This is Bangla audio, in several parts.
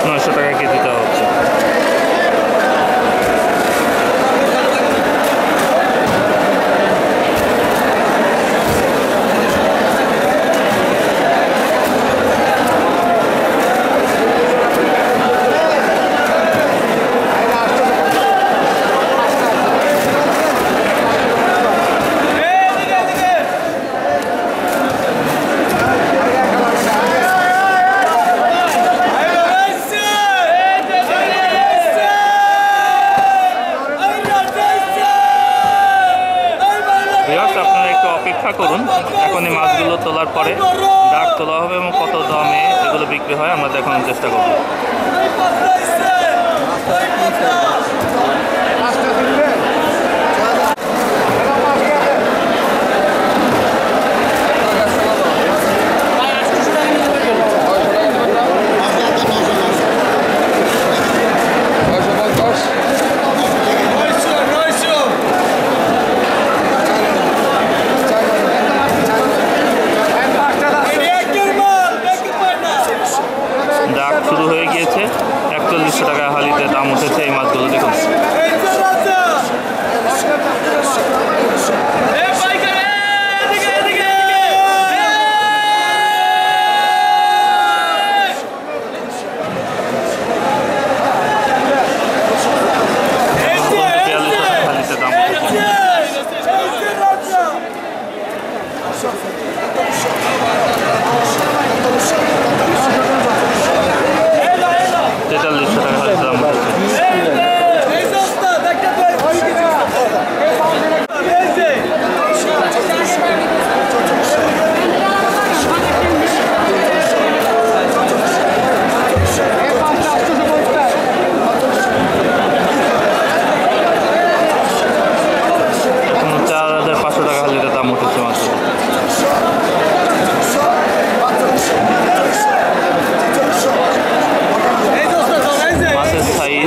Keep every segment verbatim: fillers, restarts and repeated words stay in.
নয়শো টাকা কেজি দেওয়া হচ্ছে। আপনারা একটু অপেক্ষা করুন, এখন এই মাছগুলো তোলার পরে ডাক তোলা হবে এবং কত দামে এগুলো বিক্রি হয় আমরা দেখানোর চেষ্টা করব। ডাক শুরু হয়ে গিয়েছে, একচল্লিশশো টাকা হালিতে দাম উঠেছে এই মাছগুলো। দেখুন হালিতে দাম উঠেছে। তেতাল্লিশশো টাকা হালিতে দাম উঠেছে। চার হাজার পাঁচশো টাকা হালিতে দাম উঠেছে মাছ। মাছের সাইজ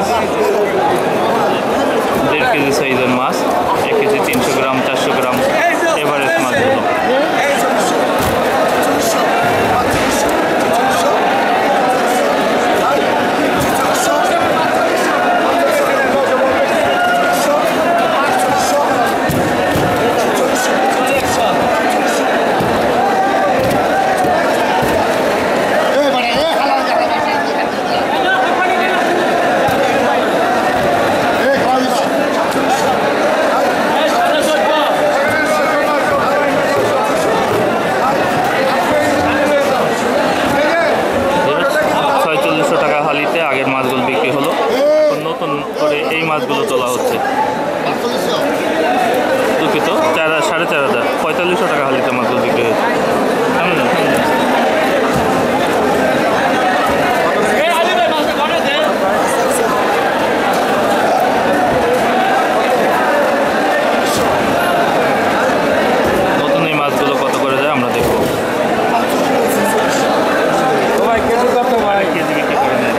দেড় কেজি সাইজের মাছ, এক কেজি তিনশো গ্রাম চারশো গ্রাম এভারেজ মাছগুলো। আগের মাছগুলো বিক্রি হলো, নতুন করে এই মাছগুলো তোলা হচ্ছে। দুঃখিত, চার সাড়ে চার হাজার পঁয়তাল্লিশশো টাকা হালিতে মাছগুলো বিক্রি হয়েছে। নতুন এই মাছগুলো কত করে যায় আমরা দেখবো। কেজি বিক্রি করে নেয়,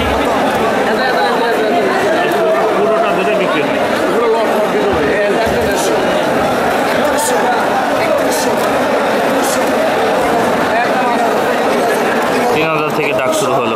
পুরোটা ধরে বিক্রি হয়। তিন হাজার থেকে ডাক শুরু হলো।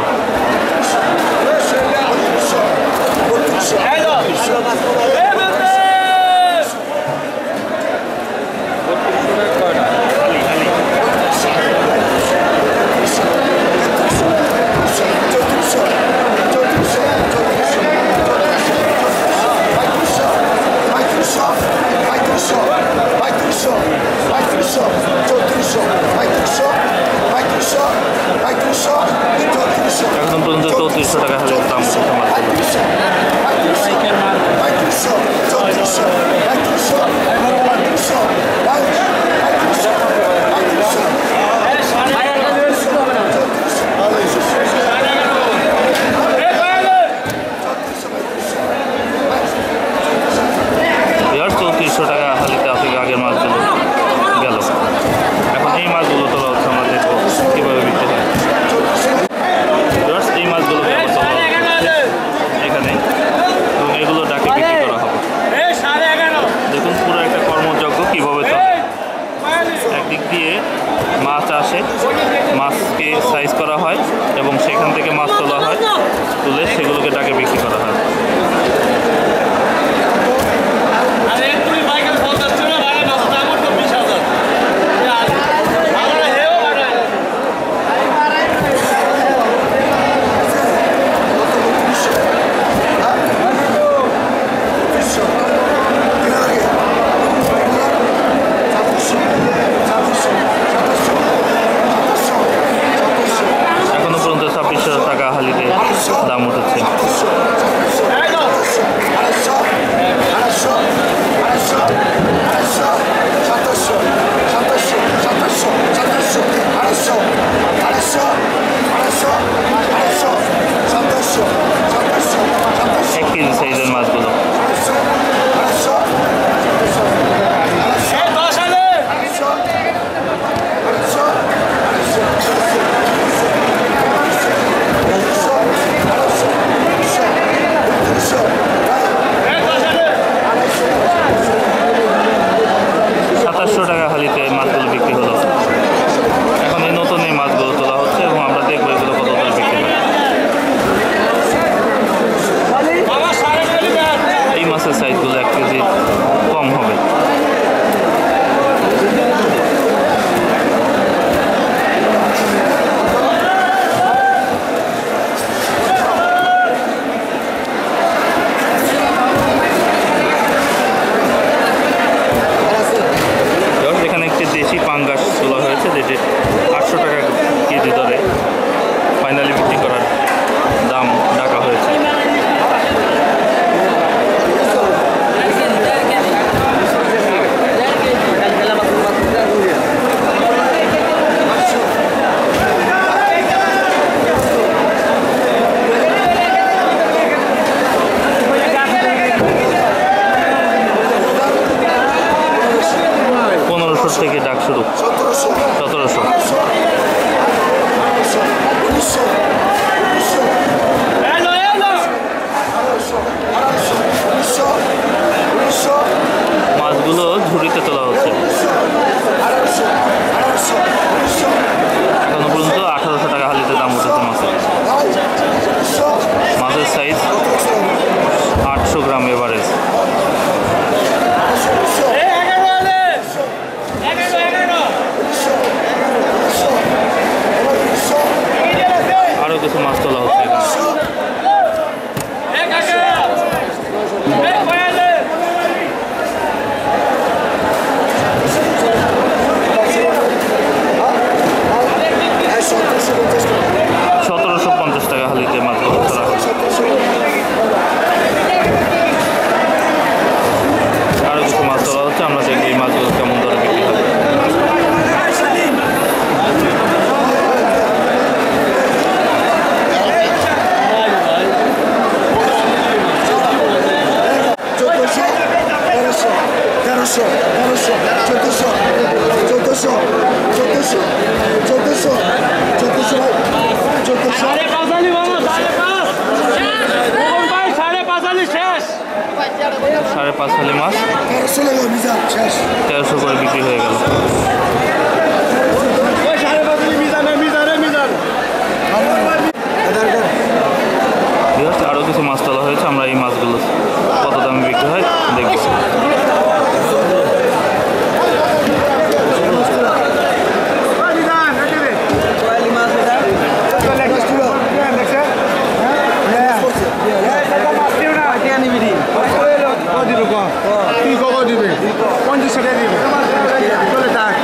এখন পর্যন্ত চৌত্রিশশো টাকা হাজার দাম চৌত্রিশশো টাকা হালিতে আছে আগের মাছগুলো গেল। এখন এই মাছগুলো তোলা হচ্ছে, আমরা দেখবো কীভাবে বিক্রি হয়। এই মাছগুলো শুরু? সতেরোশো। মাছগুলো ঝুড়িতে তোলা হচ্ছে। এখনো পর্যন্ত আঠারোশো টাকা হালিতে দাম উঠেছে মাছের। মাছের সাইজ আটশো গ্রাম এভারেজ। আরো কিছু মাছ তোলা হচ্ছে এখানে। সতেরোশো পঞ্চাশ টাকা হালিতে মাছগুলো তোলা হচ্ছে। আরো কিছু মাছ তোলা হচ্ছে, আমরা দেখি এই মাছগুলো কেমন দরে বিক্রি হবে। তেরোশো তেরোশো চোদ্দোশো চোদ্দোশো চোদ্দোশো চোদ্দোশো চোদ্দোশো চোদ্দোশো সাড়ে পাঁচালি বাবা, সাড়ে পাঁচ ভাই, সাড়ে পাঁচালি শেষ। সাড়ে পাঁচ হালি মাছ তেরোশো লেগে মিজান শেষ। তেরোশো করে বিক্রি হয়ে গেল। সাড়ে পাঁচালি মিজান, মিজানে মিজান। আরো কিছু মাছ তোলা হয়েছে, আমরা এই মাছগুলো কত দামে বিক্রি হয় দেখব। পঞ্চাশ টাকা দিবে চলে থাক।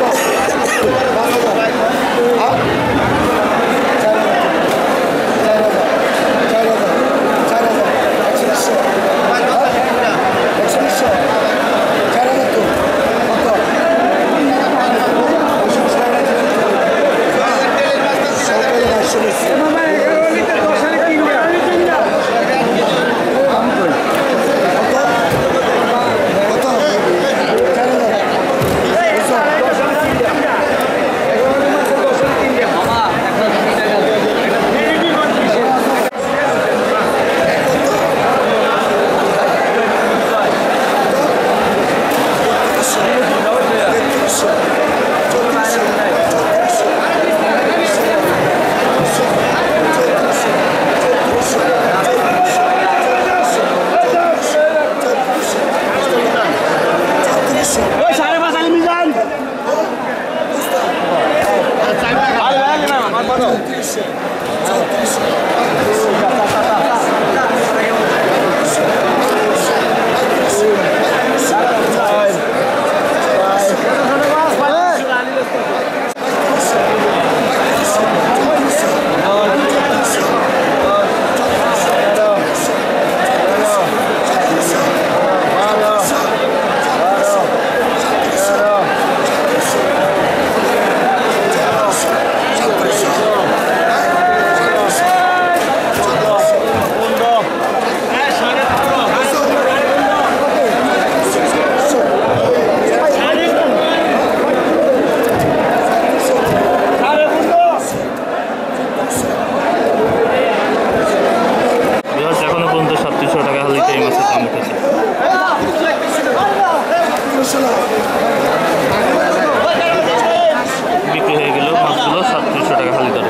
বিক্রি হয়ে গেল মাছগুলো সাতত্রিশশো টাকা হালি দরে।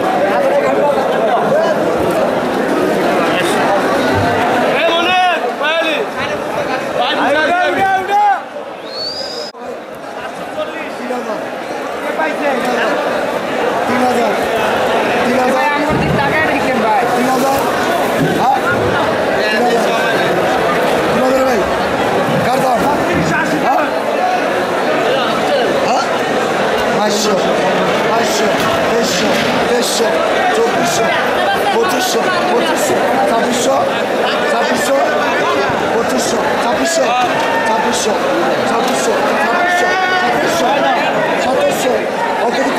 পাঁচশো পাঁচশো দেড়শো দেড়শো চব্বিশশো পঁচিশশো পঁচিশশো ছাব্বিশশো ছাব্বিশশো পঁচিশশো ছাব্বিশশো ছাব্বিশশো ছাব্বিশশো ছাব্বিশশো ছাব্বিশশো সাতাশশো অতিরিক্ত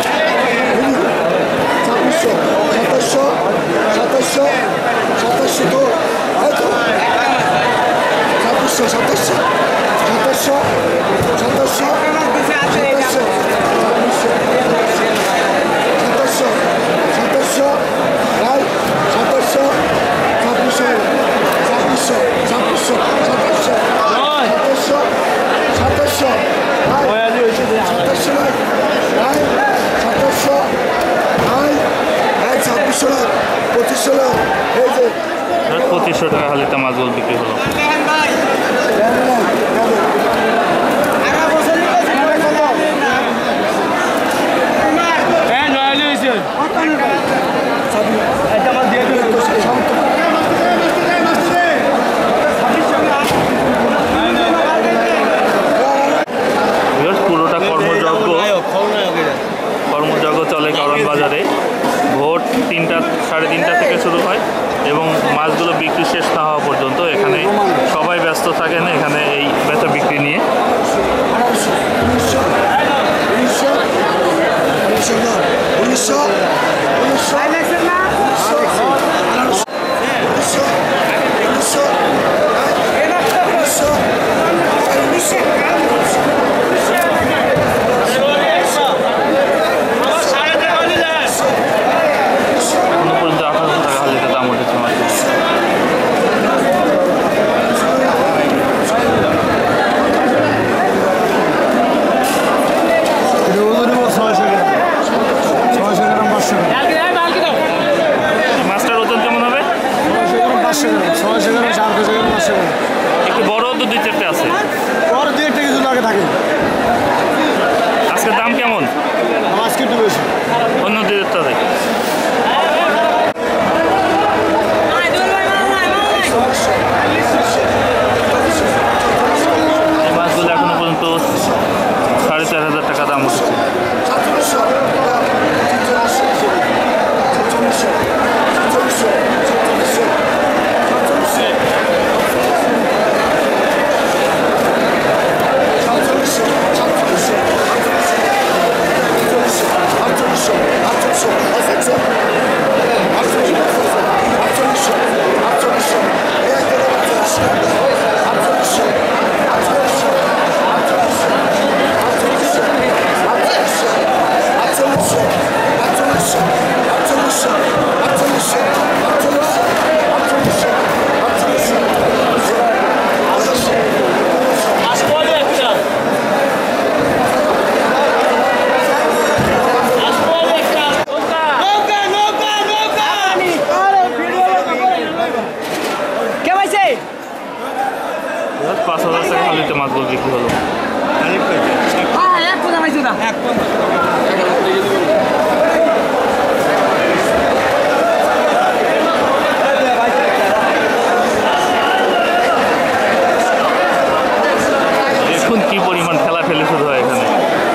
ছাব্বিশশো সাতাশশো সাতাশশো সাতাশশো তো হয়তো ছাব্বিশশো সাতাশশো সাতাশশো সাতাশশো সাতাশশো পঁচিশশো না এই যে পঁচিশশো টাকা হালিতে মাছগুলো বিক্রি হলো। হ্যাঁ নয়ালি হয়েছে একটা মাছ দিয়ে দিল পুরোটা কর্মযজ্ঞ কর্মযজ্ঞ চলে কারণ বাজারে। ভোর তিনটা সাড়ে তিনটা থেকে শুরু হয় এবং মাছগুলো বিক্রি শেষ না হওয়া পর্যন্ত এখানে সবাই ব্যস্ত থাকেন এখানে এই বেচা বিক্রি নিয়ে। উনিশশো উনিশশো এখনো পর্যন্ত আঠারোশো টাকা হালিতে দাম উঠেছে মাছগুলো। মাছটার ওজন কেমন হবে? একটু বড় তো দুই চারটে আছে। আজকের দাম কেমন অন্য দুই চারটা থেকে? এই মাছগুলো এখনো পর্যন্ত সাড়ে চার হাজার টাকা দাম উঠেছে। পাঁচ হাজার টাকা হালিতে মাছগুলো বিক্রি হলো। দেখুন কি পরিমাণ ঠেলাঠেলি শুরু হয় এখানে।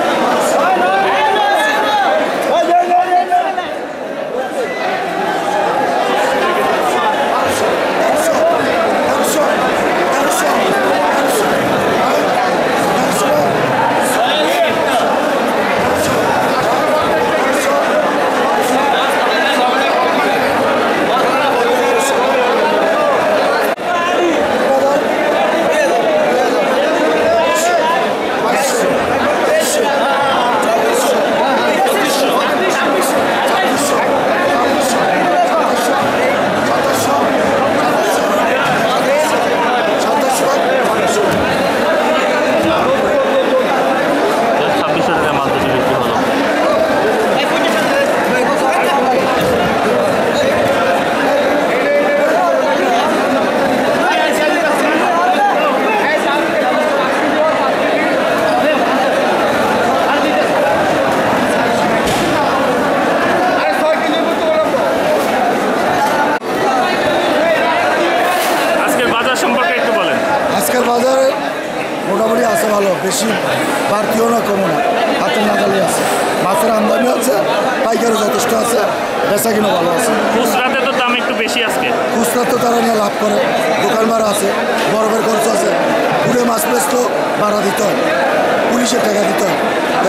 আজকের বাজারে মোটামুটি আছে ভালো, বেশি বাড়তিও না কমও না, হাতের নাগালি আছে। মাছের আমদানি আছে, পাইকারও যথেষ্ট আছে, বেচা কিনা ভালো আছে। খুচরাতে তো দাম একটু বেশি আজকে। খুচরা তো তারা নিয়ে লাভ করে, দোকান ভাড়া আছে, বরফের খরচ আছে, পুরে মাছ বেচলেও ভাড়া দিতে হয়, পুলিশের টাকা দিতে হয়।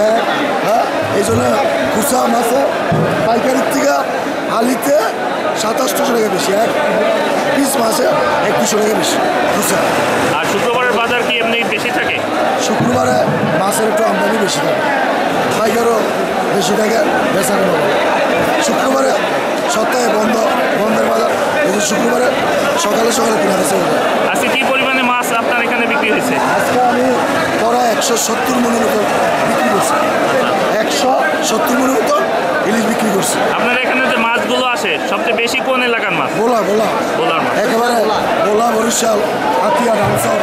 হ্যাঁ, এই জন্য খুচরা মাছে পাইকারির থেকে আলিতে সাতাশশো টাকা বেশি, এক পিস মাছে এক দুশো টাকা বেশি খুচরা। আর শুক্রবারের বাজার কি এমনি বেশি থাকে? শুক্রবারে মাছের একটু আমদানি বেশি থাকে, পাইকারও বেশি থাকে, বেচা কেনা করে। শুক্রবারে সপ্তাহে বন্ধ, বন্ধের বাজার, এই যে শুক্রবারে সকালে সকালে কিনা বেচা হবে। আজকে কি পরিমাণে মাছ আপনার এখানে বিক্রি হয়েছে? আজকে আমি প্রায় একশো সত্তর মনের মতো বিক্রি করছি, একশো সত্তর মনের মতো ইলিশ বিক্রি করছি। আপনার এখানে যে মাছগুলো আসে সবচেয়ে বেশি কোন এলাকার মাছ? বোলা বোলা বোলার মাছ। একেবারে বোলা, বরিশাল, হাতিয়া, ডান্সার,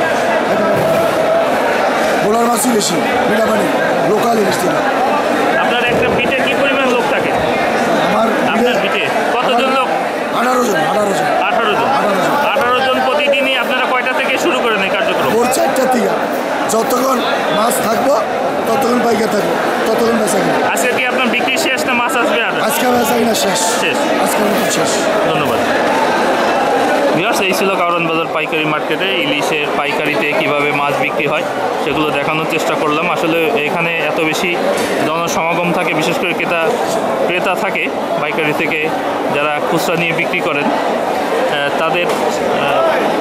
বোলার মাছই বেশি, মিঠাপানি লোকাল ইলিশ থেকে। আপনার একটা বিটে কি পরিমাণ লোক থাকে? আমার আপনার বিটে কতজন লোক? আঠারো জন আঠারো জন আঠারো জন। আঠারো জন আঠারো জন প্রতিদিনই আপনারা কয়টা থেকে শুরু করেন এই কার্যক্রম? ভোর চারটার থেকে যতক্ষণ মাছ থাকবো ততক্ষণ পাইকার থাকবো, ততক্ষণ বেচা কিনা। আজকে কি আপনার বিক্রি শেষ না মাছ আসবে আর? আজকে বেচা কিনা শেষ শেষ। আজকে মতো শেষ। ধন্যবাদ। ভিউয়ার্স, এই ছিল কারওয়ান বাজার পাইকারি মার্কেটে ইলিশের পাইকারিতে কিভাবে মাছ বিক্রি হয় সেগুলো দেখানোর চেষ্টা করলাম। আসলে এখানে এত বেশি জনসমাগম থাকে, বিশেষ করে ক্রেতা ক্রেতা থাকে পাইকারি থেকে যারা খুচরা নিয়ে বিক্রি করেন, আহ, তাদের আহ,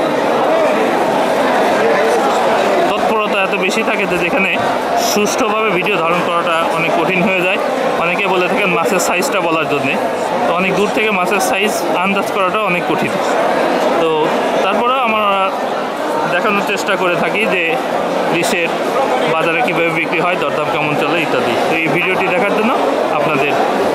তৎপরতা এত বেশি থাকে যে যেখানে সুষ্ঠুভাবে ভিডিও ধারণ করাটা অনেক কঠিন হয়ে যায়। অনেকে বলে থাকেন মাছের সাইজটা বলার জন্যে, তো অনেক দূর থেকে মাছের সাইজ আন্দাজ করাটা অনেক কঠিন। তো তারপরেও আমরা দেখানোর চেষ্টা করে থাকি যে ইলিশের বাজারে কীভাবে বিক্রি হয়, দরদাম কেমন চলে ইত্যাদি। তো এই ভিডিওটি দেখার জন্য আপনাদের